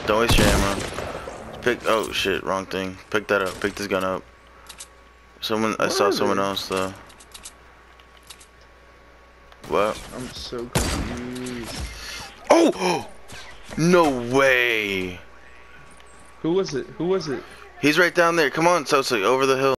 Don't waste your ammo. Pick. Oh shit, wrong thing. Pick that up. Pick this gun up. Someone. I saw someone else though. What? I'm so confused. Oh! No way! Who was it? Who was it? He's right down there. Come on, Sosa, over the hill.